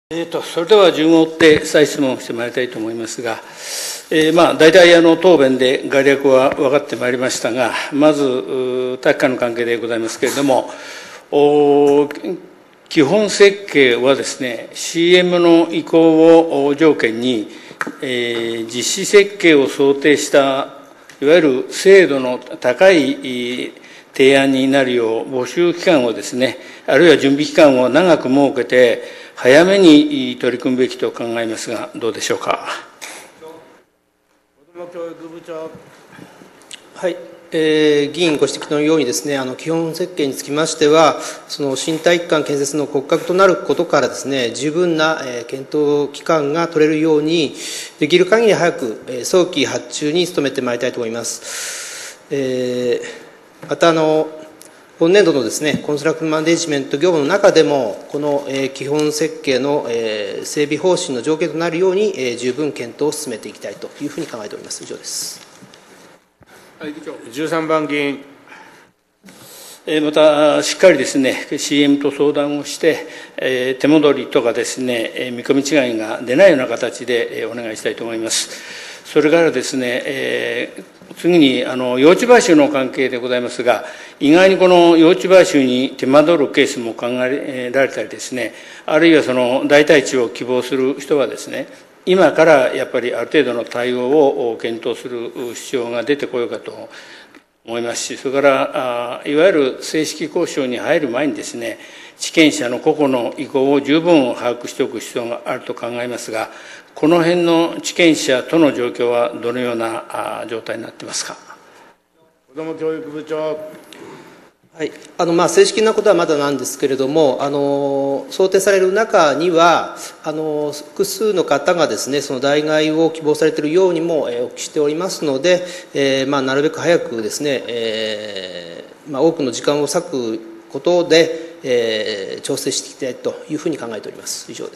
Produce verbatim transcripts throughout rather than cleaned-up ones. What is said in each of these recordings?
えーと、それでは順を追って再質問してまいりたいと思いますが、えーまあ、大体あの答弁で概略は分かってまいりましたが、まず、体育館の関係でございますけれども、基本設計はですね、シーエム の移行を条件に、えー、実施設計を想定した、いわゆる精度の高い提案になるよう、募集期間をですね、あるいは準備期間を長く設けて、早めに取り組むべきと考えますが、どうでしょうか。 子ども教育部長。 はい、えー、議員ご指摘のようにですね、あの基本設計につきましては、その新体育館建設の骨格となることからですね、十分な、えー、検討期間が取れるように、できる限り早く、えー、早期発注に努めてまいりたいと思います。えー、またあの本年度のですね、コンストラクトマネジメント業務の中でも、この、えー、基本設計の、えー、整備方針の条件となるように、えー、十分検討を進めていきたいというふうに考えております。以上です。 じゅうさんばん議員。 また、しっかりですね、シーエム と相談をして、えー、手戻りとかですね、見込み違いが出ないような形でお願いしたいと思います。それからですね、えー、次にあの用地買収の関係でございますが、意外にこの用地買収に手間取るケースも考えられたりですね、あるいはその代替地を希望する人はですね、今からやっぱりある程度の対応を検討する必要が出てこようかと思いますし、それからいわゆる正式交渉に入る前にですね、地権者の個々の意向を十分把握しておく必要があると考えますが、この辺の地権者との状況はどのような状態になっていますか。 子ども教育部長。 はい、あのまあ正式なことはまだなんですけれども、あの想定される中には、あの複数の方がですね、その代替を希望されているようにも、えー、お聞きしておりますので、えーまあ、なるべく早くですね、えーまあ、多くの時間を割くことで、えー、調整していきたいというふうに考えております。以上です。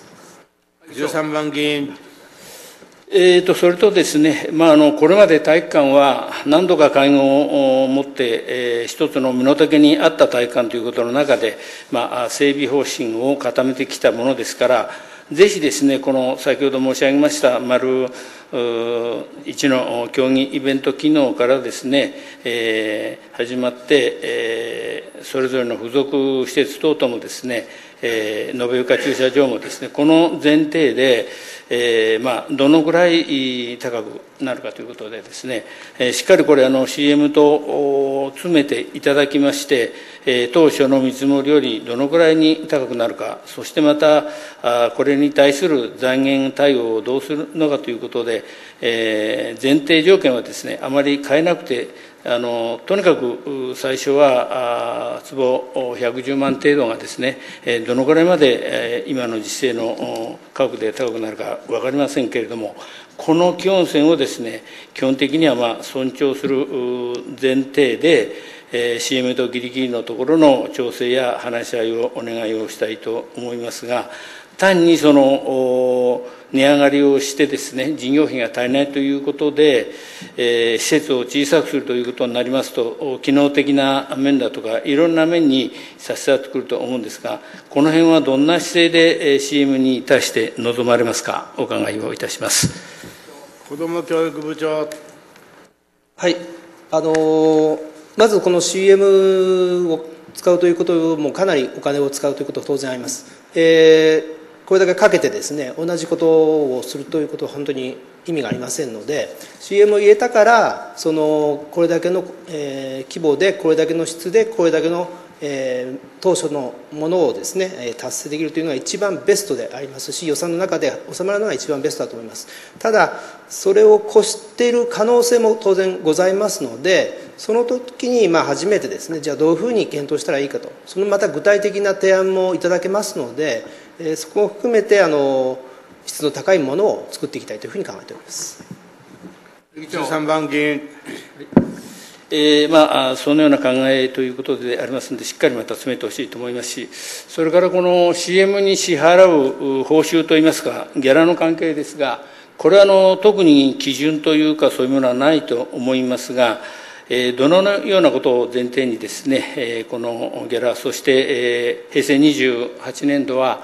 じゅうさんばん議員。 えーと、それとですね、まあ、あのこれまで体育館は何度か会合を持って、えー、一つの身の丈に合った体育館ということの中で、まあ、整備方針を固めてきたものですから、ぜひですね、この先ほど申し上げました丸一の競技イベント機能からですね、えー、始まって、えー、それぞれの付属施設等々もですね、えー、延岡駐車場もですね、この前提で、えーまあ、どのぐらい高くなるかということでですね、えー、しっかりこれあの シーエム と詰めていただきまして、えー、当初の見積もりよりどのぐらいに高くなるか、そしてまたあこれに対する財源対応をどうするのかということで、えー、前提条件はですね、あまり変えなくて、あのとにかく最初は坪ひゃくじゅうまん程度がですね、どのぐらいまで今の実勢の価格で高くなるか分かりませんけれども、この基本線をですね、基本的にはまあ尊重する前提で、シーエム とギリギリのところの調整や話し合いをお願いをしたいと思いますが、単にその値上がりをしてですね、事業費が足りないということで、えー、施設を小さくするということになりますと、機能的な面だとか、いろんな面に差し障ってくると思うんですが、この辺はどんな姿勢で シーエム に対して臨まれますか、お伺いをいたします。 子ども教育部長。 はい、あのー、まずこの シーエム を使うということもかなりお金を使うということは当然あります。えーこれだけかけてですね、同じことをするということは本当に意味がありませんので、 シーエム を入れたからそのこれだけの、えー、規模でこれだけの質でこれだけの、えー、当初のものをですね達成できるというのが一番ベストでありますし、予算の中で収まるのが一番ベストだと思います。ただそれを越している可能性も当然ございますので、その時にまあ初めてですね、じゃあどういうふうに検討したらいいかと、そのまた具体的な提案もいただけますので、えー、そこを含めてあの質の高いものを作っていきたいというふうに考えております。 じゅうさんばん議員。 えーまあ、そのような考えということでありますので、しっかりまた詰めてほしいと思いますし、それからこの シーエム に支払う報酬といいますか、ギャラの関係ですが、これはあの特に基準というか、そういうものはないと思いますが、えー、どのようなことを前提にですね、えー、このギャラ、そして、えー、平成にじゅうはちねんどは、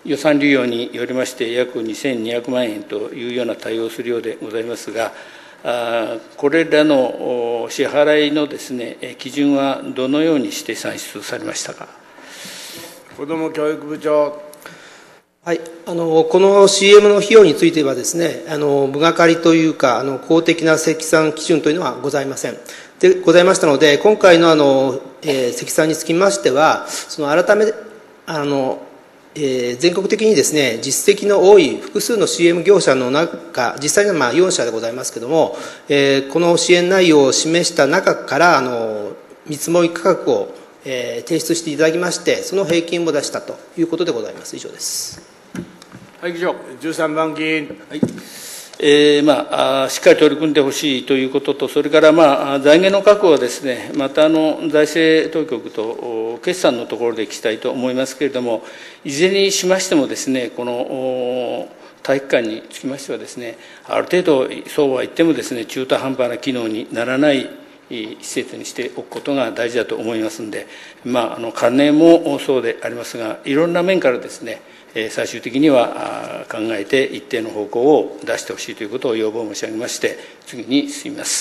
予算流用によりまして約にせんにひゃくまんえんというような対応をするようでございますが、これらの支払いのですね、基準はどのようにして算出されましたか。 子ども教育部長。 はい、あのこの シーエム の費用についてはですね、あの分がかりというかあの公的な積算基準というのはございませんでございましたので、今回のあの、えー、積算につきましては、その改めあの、えー、全国的にですね、実績の多い複数の シーエム 業者の中、実際にはまあよんしゃでございますけれども、えー、この支援内容を示した中からあの見積もり価格を、えー、提出していただきまして、その平均を出したということでございます。以上です。 はい、議長。じゅうさんばん議員。 はい、えーまあ、しっかり取り組んでほしいということと、それから、まあ、財源の確保はですね、またあの財政当局と決算のところでいきたいと思いますけれども、いずれにしましてもですね、この体育館につきましてはですね、ある程度、そうは言ってもですね、中途半端な機能にならない施設にしておくことが大事だと思いますので、まあ、あの関連もそうでありますが、いろんな面からですね、最終的には考えて一定の方向を出してほしいということを要望申し上げまして、次に進みます。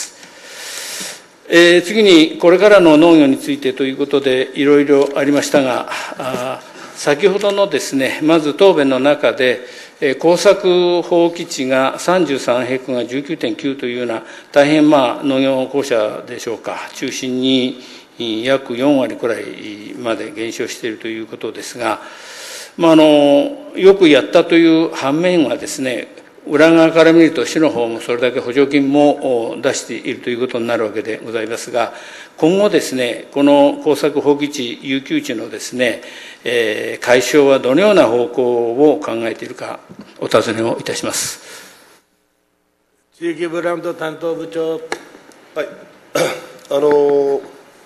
えー、次に、これからの農業についてということで、いろいろありましたが、先ほどのですね、まず答弁の中で、耕作放棄地がさんじゅうさんヘクが じゅうきゅうてんきゅう というような、大変まあ農業公社でしょうか、中心に約よんわりくらいまで減少しているということですが、まあ、あのよくやったという反面はですね、裏側から見ると市の方もそれだけ補助金も出しているということになるわけでございますが、今後ですね、この耕作放棄地、遊休地のですね、えー、解消はどのような方向を考えているか、お尋ねをいたします。 地域ブランド担当部長。 はい。あの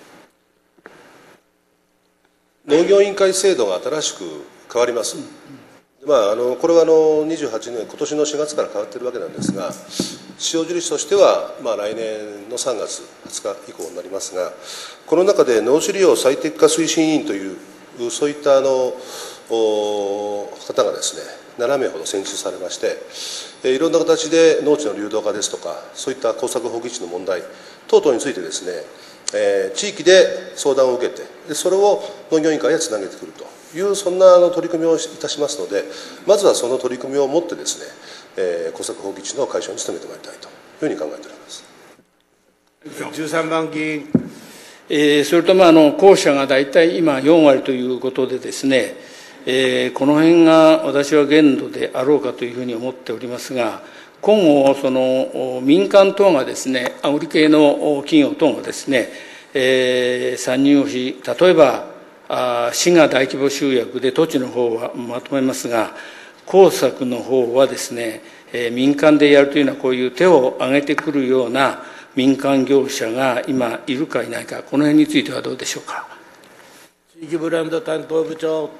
農業委員会制度が新しく変わります。まあ、あのこれはあのにじゅうはちねん、今年のしがつから変わっているわけなんですが、使用印としては、まあ、来年のさんがつはつか以降になりますが、この中で農地利用最適化推進委員という、そういったあの方がですね、ななめいほど選出されまして、いろんな形で農地の流動化ですとか、そういった耕作放棄地の問題等々についてですね、えー、地域で相談を受けて、でそれを農業委員会へつなげてくるという、そんなあの取り組みをいたしますので、まずはその取り組みをもってですね、えー、耕作放棄地の解消に努めてまいりたいというふうに考えております。 じゅうさんばん議員。 えー、それと、まあ、あの後者が大体今よんわりということでですね、えー、この辺が私は限度であろうかというふうに思っておりますが、今後その民間等がですね、売り系の企業等がですね、えー、参入をし、例えばあ市が大規模集約で土地の方はまとめますが、耕作の方はですね、えー、民間でやるというのは、こういう手を挙げてくるような民間業者が今いるかいないか、この辺についてはどうでしょうか。 地域ブランド担当部長。はい、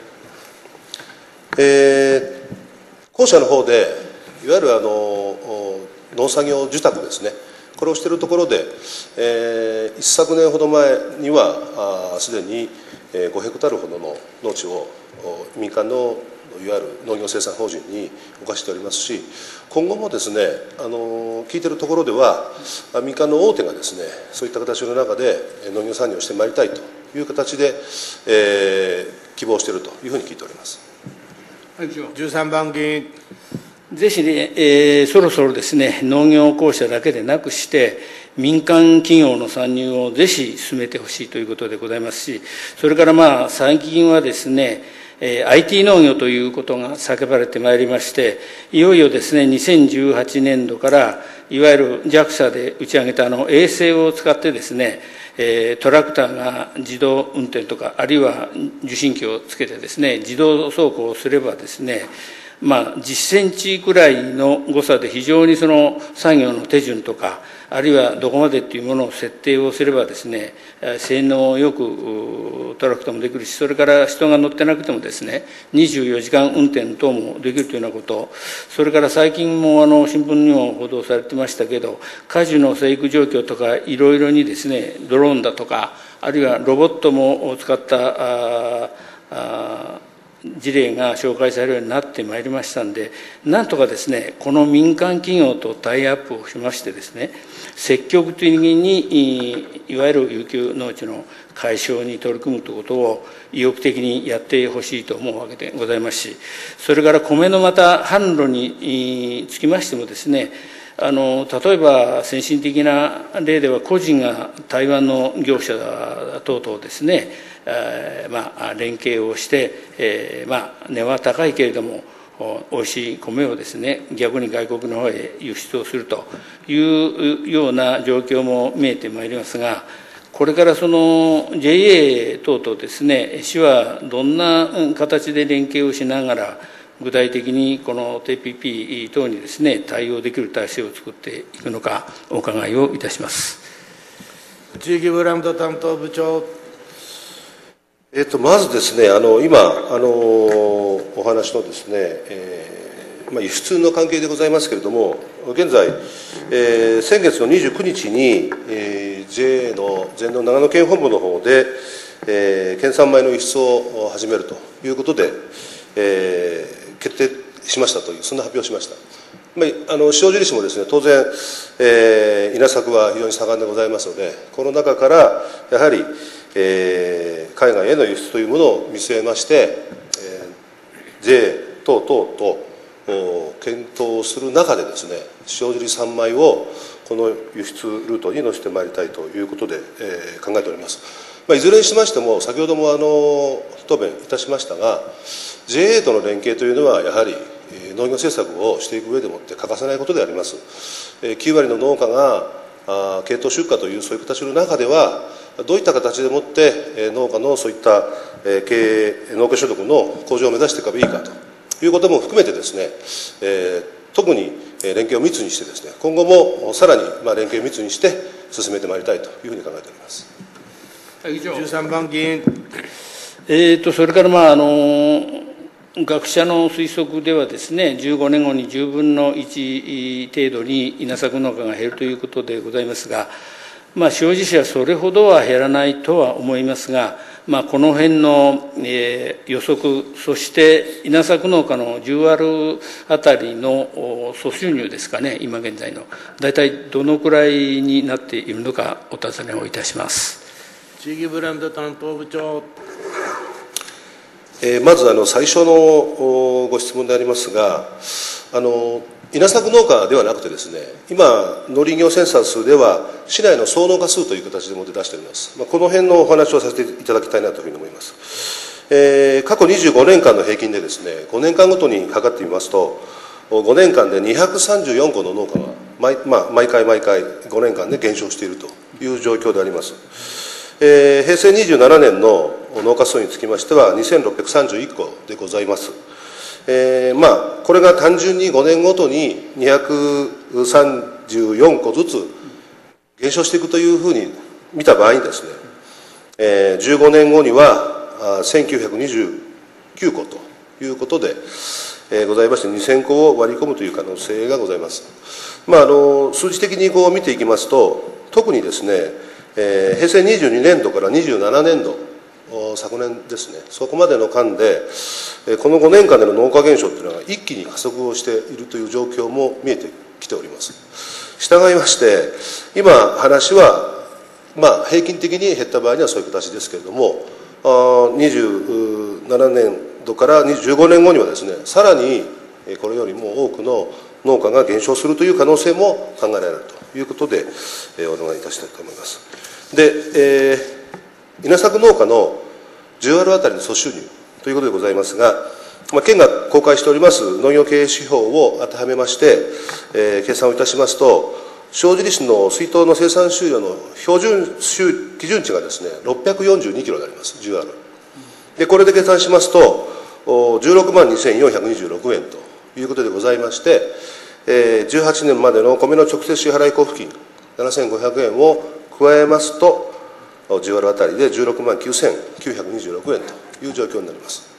えー、公社の方でいわゆるあの農作業受託ですね、これをしているところで、えー、一昨年ほど前にはすでにごヘクタールほどの農地を民間のいわゆる農業生産法人に置かしておりますし、今後もですね、あの聞いているところでは、民間の大手がですね、そういった形の中で農業参入をしてまいりたいという形で、えー、希望しているというふうに聞いております。 じゅうさんばん議員。 ぜひね、えー、そろそろですね、農業公社だけでなくして、民間企業の参入をぜひ進めてほしいということでございますし、それからまあ、最近はですね、えー、アイティー 農業ということが叫ばれてまいりまして、いよいよですね、にせんじゅうはちねんどから、いわゆる ジャクサ で打ち上げたあの衛星を使ってですね、えー、トラクターが自動運転とか、あるいは受信機をつけてですね、自動走行をすればですね、まあ、じゅっセンチくらいの誤差で非常にその作業の手順とか、あるいはどこまでっていうものを設定をすればですね、性能よくトラクターもできるし、それから人が乗ってなくてもですね、にじゅうよじかん運転等もできるというようなこと、それから最近もあの新聞にも報道されてましたけど、果樹の生育状況とかいろいろにですね、ドローンだとか、あるいはロボットも使ったああ事例が紹介されるようになってまいりましたんで、なんとかですね、この民間企業とタイアップをしましてですね、積極的にいわゆる有給農地の解消に取り組むということを意欲的にやってほしいと思うわけでございますし、それから米のまた販路につきましてもですね、あの例えば先進的な例では個人が台湾の業者等々ですね、えーまあ、連携をして、えーまあ、値は高いけれどもおいしい米をですね逆に外国の方へ輸出をするというような状況も見えてまいりますが、これからその ジェイエー 等々ですね、市はどんな形で連携をしながら具体的にこの ティーピーピー 等にですね対応できる体制を作っていくのかお伺いをいたします。 地域ブランド担当部長。 えっと、まずですね、あの今あのお話のですね、えーまあ、輸出の関係でございますけれども、現在、えー、先月のにじゅうくにちに、えー、ジェイエー の全農長野県本部の方で、えー、県産米の輸出を始めるということで、えー、決定しましたという、そんな発表をしました。まあ、あの塩尻市もですね、当然、えー、稲作は非常に盛んでございますので、この中からやはり、えー、海外への輸出というものを見据えまして、えー、ジェイエー 等々と検討する中でですね、塩尻産米をこの輸出ルートに乗せてまいりたいということで、えー、考えております。まあ、いずれにしましても、先ほどもあの答弁いたしましたが、ジェイエー との連携というのは、やはり農業政策をしていく上でもって欠かせないことであります。きゅうわりの農家が系統出荷というそういう形の中では、どういった形でもって農家のそういった経営、農家所得の向上を目指していけばいいかということも含めてですね、えー、特に連携を密にしてですね、今後もさらにまあ連携を密にして進めてまいりたいというふうに考えております。 じゅうさんばん議員。 えーと、それから、まあ、あの学者の推測ではですね、じゅうごねんごにじゅうぶんのいち程度に稲作農家が減るということでございますが、まあ、塩尻市はそれほどは減らないとは思いますが、まあ、この辺の、えー、予測、そして稲作農家のじゅうアールあたりの総収入ですかね、今現在の、大体どのくらいになっているのか、お尋ねをいたします。 地域ブランド担当部長。 えー、まずあの最初のご質問でありますが、あの稲作農家ではなくてですね、今農林業センサスでは市内の総農家数という形でもって出しております。まあ、この辺のお話をさせていただきたいなというふうに思います。えー、過去にじゅうごねんかんの平均でですね、ごねんかんごとに測ってみますと、ごねんかんでにひゃくさんじゅうよんこの農家が 毎,、まあ、毎回毎回ごねんかんで減少しているという状況であります。えー、平成にじゅうななねんの農家数につきましてはにせんろっぴゃくさんじゅういっこでございます。えー、まあこれが単純にごねんごとににひゃくさんじゅうよんこずつ減少していくというふうに見た場合にですね、えー、じゅうごねんごにはせんきゅうひゃくにじゅうきゅうこということで、えー、ございまして、にせんこを割り込むという可能性がございます。まあ、あの数字的にこう見ていきますと、特にですね、えー、平成にじゅうにねんどからにじゅうななねんど、昨年ですね、そこまでの間で、このごねんかんでの農家減少というのが一気に加速をしているという状況も見えてきております。したがいまして、今、話は、まあ、平均的に減った場合にはそういう形ですけれども、にじゅうななねんどからじゅうごねんごにはですね、さらにこれよりも多くの農家が減少するという可能性も考えられるということで、お願いいたしたいと思います。で、えー、稲作農家のじゅうアールあたりの総収入ということでございますが、まあ、県が公開しております農業経営指標を当てはめまして、えー、計算をいたしますと、塩尻市の水稲の生産収量の標準基準値がですね、ろっぴゃくよんじゅうにキロであります、じゅうアール。で、これで計算しますと、じゅうろくまんにせんよんひゃくにじゅうろくえんということでございまして、えー、じゅうはちねんまでの米の直接支払い交付金ななせんごひゃくえんを加えますと、じゅうアールあたりでじゅうろくまんきゅうせんきゅうひゃくにじゅうろくえんという状況になります。